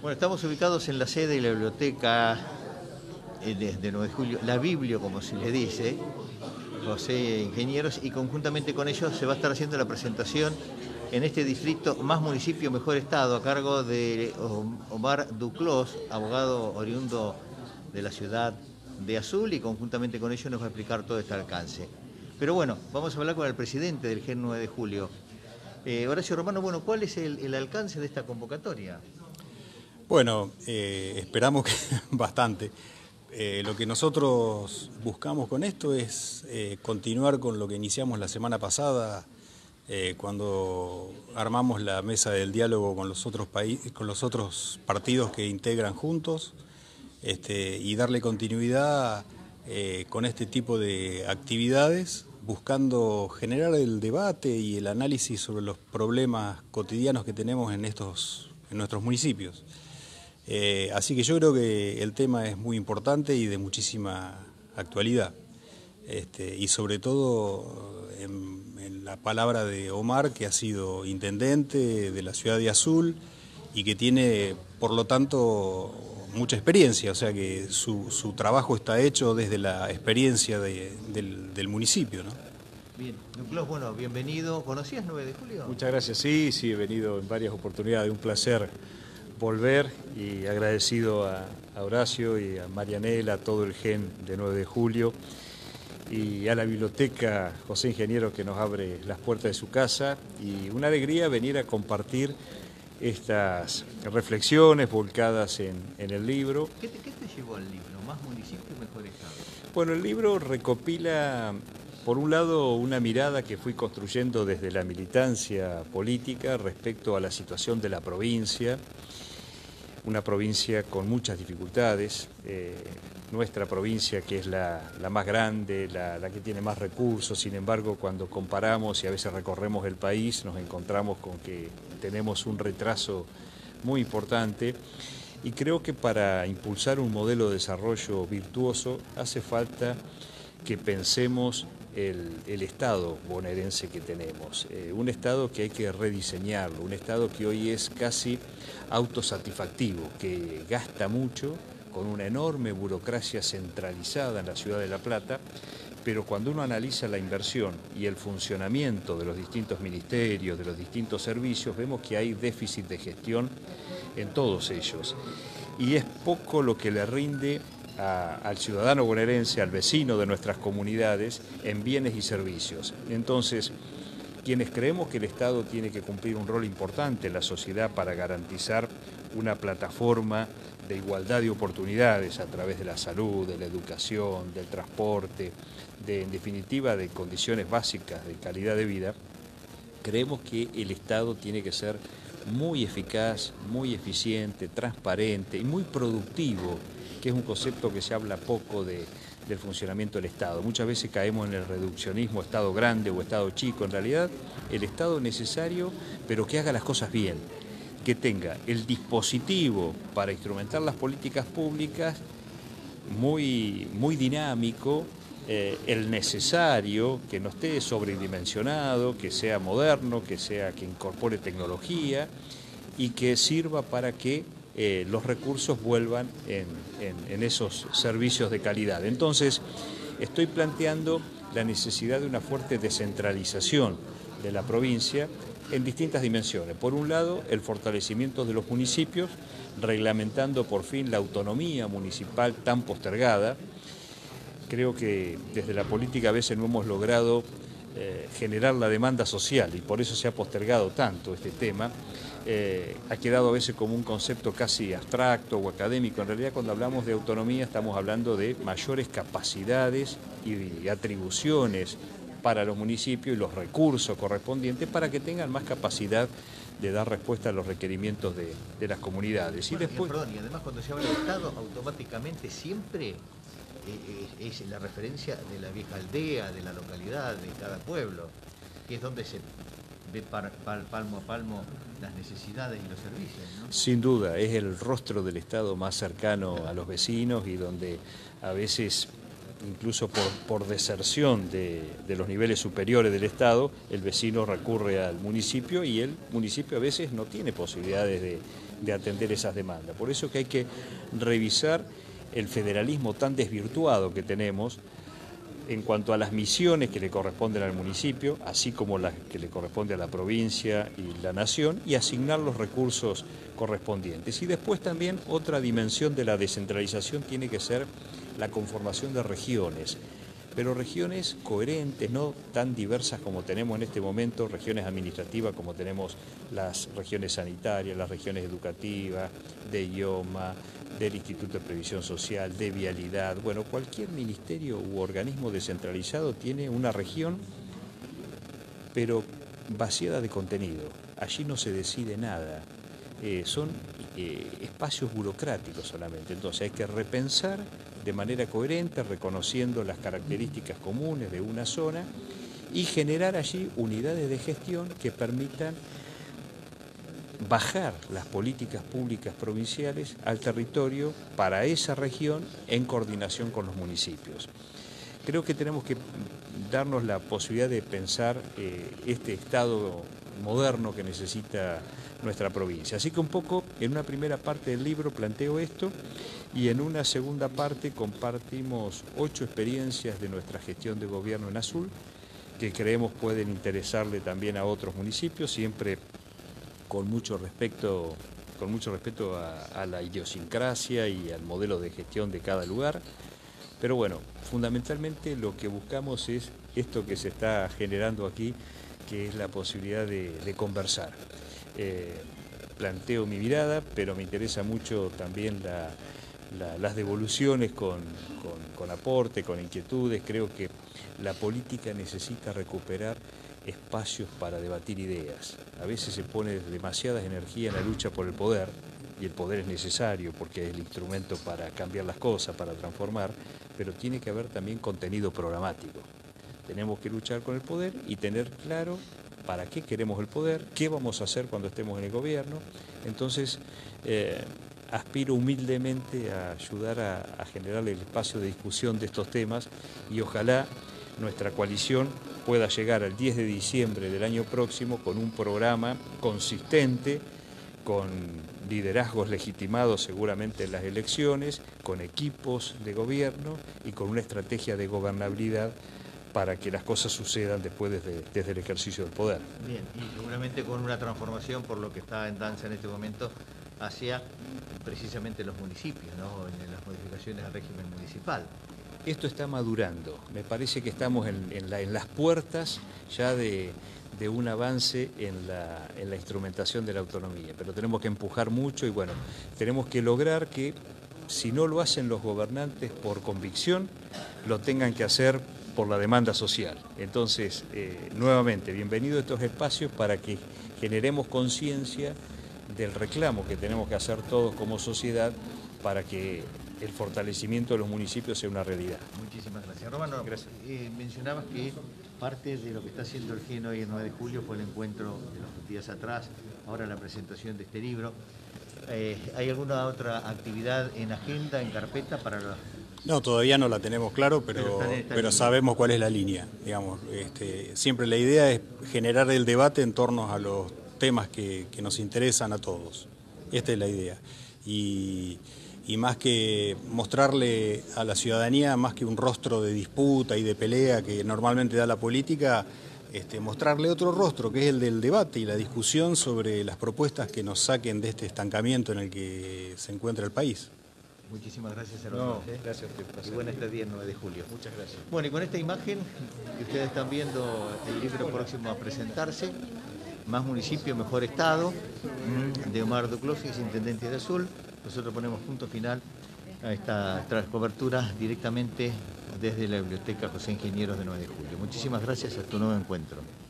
Bueno, estamos ubicados en la sede de la biblioteca de 9 de Julio, la Biblio, como se le dice, José Ingenieros, y conjuntamente con ellos se va a estar haciendo la presentación en este distrito Más Municipio, Mejor Estado, a cargo de Omar Duclos, abogado oriundo de la ciudad de Azul, y conjuntamente con ellos nos va a explicar todo este alcance. Pero bueno, vamos a hablar con el presidente del GEN 9 de Julio. Horacio Romano, bueno, ¿cuál es el alcance de esta convocatoria? Bueno, esperamos que bastante. Lo que nosotros buscamos con esto es continuar con lo que iniciamos la semana pasada, cuando armamos la mesa del diálogo con los otros partidos que integran Juntos, y darle continuidad con este tipo de actividades, buscando generar el debate y el análisis sobre los problemas cotidianos que tenemos en nuestros municipios. Así que yo creo que el tema es muy importante y de muchísima actualidad. Y sobre todo en la palabra de Omar, que ha sido intendente de la ciudad de Azul y que tiene, por lo tanto, mucha experiencia, o sea que su trabajo está hecho desde la experiencia del municipio, ¿no? Bien, Duclos, bueno, bienvenido. ¿Conocías 9 de Julio? Muchas gracias, sí, he venido en varias oportunidades, un placer volver y agradecido a Horacio y a Marianela, a todo el GEN de 9 de Julio y a la biblioteca José Ingeniero que nos abre las puertas de su casa, y una alegría venir a compartir estas reflexiones volcadas en el libro. ¿Qué te llevó al libro? ¿Más municipio y mejor estado? Bueno, el libro recopila, por un lado, una mirada que fui construyendo desde la militancia política respecto a la situación de la provincia, una provincia con muchas dificultades, nuestra provincia que es la más grande, la que tiene más recursos. Sin embargo, cuando comparamos y a veces recorremos el país, nos encontramos con que tenemos un retraso muy importante, y creo que para impulsar un modelo de desarrollo virtuoso hace falta que pensemos el Estado bonaerense que tenemos, un Estado que hay que rediseñarlo, un Estado que hoy es casi autosatisfactivo, que gasta mucho, con una enorme burocracia centralizada en la ciudad de La Plata, pero cuando uno analiza la inversión y el funcionamiento de los distintos ministerios, de los distintos servicios, vemos que hay déficit de gestión en todos ellos, y es poco lo que le rinde al ciudadano bonaerense, al vecino de nuestras comunidades, en bienes y servicios. Entonces, quienes creemos que el Estado tiene que cumplir un rol importante en la sociedad para garantizar una plataforma de igualdad de oportunidades a través de la salud, de la educación, del transporte, en definitiva, de condiciones básicas de calidad de vida, creemos que el Estado tiene que ser muy eficaz, muy eficiente, transparente y muy productivo, que es un concepto que se habla poco del funcionamiento del Estado. Muchas veces caemos en el reduccionismo, Estado grande o Estado chico. En realidad, el Estado necesario, pero que haga las cosas bien, que tenga el dispositivo para instrumentar las políticas públicas muy dinámico, el necesario, que no esté sobredimensionado, que sea moderno, que incorpore tecnología y que sirva para que los recursos vuelvan en esos servicios de calidad. Entonces, estoy planteando la necesidad de una fuerte descentralización de la provincia en distintas dimensiones. Por un lado, el fortalecimiento de los municipios, reglamentando por fin la autonomía municipal tan postergada. Creo que desde la política a veces no hemos logrado generar la demanda social, y por eso se ha postergado tanto este tema. Ha quedado a veces como un concepto casi abstracto o académico. En realidad, cuando hablamos de autonomía estamos hablando de mayores capacidades y atribuciones para los municipios y los recursos correspondientes para que tengan más capacidad de dar respuesta a los requerimientos de las comunidades. Bueno, y además cuando se habla de Estado, automáticamente siempre es la referencia de la vieja aldea, de la localidad, de cada pueblo, que es donde se ve palmo a palmo las necesidades y los servicios, ¿no? Sin duda, es el rostro del Estado más cercano a los vecinos, y donde a veces, incluso por deserción de los niveles superiores del Estado, el vecino recurre al municipio, y el municipio a veces no tiene posibilidades de atender esas demandas. Por eso que hay que revisar el federalismo tan desvirtuado que tenemos en cuanto a las misiones que le corresponden al municipio, así como las que le corresponde a la provincia y la nación, y asignar los recursos correspondientes. Y después también otra dimensión de la descentralización tiene que ser la conformación de regiones, pero regiones coherentes, no tan diversas como tenemos en este momento, regiones administrativas como tenemos las regiones sanitarias, las regiones educativas, de idioma, del Instituto de Previsión Social, de vialidad. Bueno, cualquier ministerio u organismo descentralizado tiene una región, pero vaciada de contenido. Allí no se decide nada. Son espacios burocráticos solamente. Entonces hay que repensar de manera coherente, reconociendo las características comunes de una zona y generar allí unidades de gestión que permitan bajar las políticas públicas provinciales al territorio para esa región en coordinación con los municipios. Creo que tenemos que darnos la posibilidad de pensar este Estado moderno que necesita nuestra provincia. Así que un poco en una primera parte del libro planteo esto y en una segunda parte compartimos 8 experiencias de nuestra gestión de gobierno en Azul que creemos pueden interesarle también a otros municipios, siempre con mucho respeto a la idiosincrasia y al modelo de gestión de cada lugar. Pero bueno, fundamentalmente lo que buscamos es esto que se está generando aquí, que es la posibilidad de conversar. Planteo mi mirada, pero me interesa mucho también las devoluciones con aporte, con inquietudes. Creo que la política necesita recuperar espacios para debatir ideas. A veces se pone demasiada energía en la lucha por el poder, y el poder es necesario porque es el instrumento para cambiar las cosas, para transformar, pero tiene que haber también contenido programático. Tenemos que luchar con el poder y tener claro para qué queremos el poder, qué vamos a hacer cuando estemos en el gobierno. Entonces, aspiro humildemente a ayudar a generar el espacio de discusión de estos temas y ojalá nuestra coalición pueda llegar al 10 de diciembre del año próximo con un programa consistente, con liderazgos legitimados seguramente en las elecciones, con equipos de gobierno y con una estrategia de gobernabilidad para que las cosas sucedan después desde el ejercicio del poder. Bien, y seguramente con una transformación, por lo que está en danza en este momento, hacia precisamente los municipios, ¿no? En las modificaciones al régimen municipal. Esto está madurando, me parece que estamos en las puertas ya de un avance en la instrumentación de la autonomía, pero tenemos que empujar mucho y bueno, tenemos que lograr que si no lo hacen los gobernantes por convicción, lo tengan que hacer por la demanda social. Entonces, nuevamente, bienvenido a estos espacios para que generemos conciencia del reclamo que tenemos que hacer todos como sociedad para que el fortalecimiento de los municipios sea una realidad. Muchísimas gracias. Romano, gracias. Mencionabas que parte de lo que está haciendo el GEN hoy el 9 de julio fue el encuentro de los días atrás, ahora la presentación de este libro. ¿Hay alguna otra actividad en agenda, en carpeta para los...? No, todavía no la tenemos claro, pero sabemos cuál es la línea. Digamos, siempre la idea es generar el debate en torno a los temas que nos interesan a todos. Esta es la idea. Y más que mostrarle a la ciudadanía, más que un rostro de disputa y de pelea que normalmente da la política, mostrarle otro rostro, que es el del debate y la discusión sobre las propuestas que nos saquen de este estancamiento en el que se encuentra el país. Muchísimas gracias, hermano. Gracias a usted. Y buena estadía el 9 de julio. Muchas gracias. Bueno, y con esta imagen que ustedes están viendo, el libro próximo a presentarse, Más municipio, mejor estado, de Omar Duclos, intendente de Azul. Nosotros ponemos punto final a esta cobertura directamente desde la Biblioteca José Ingenieros de 9 de julio. Muchísimas gracias, hasta un nuevo encuentro.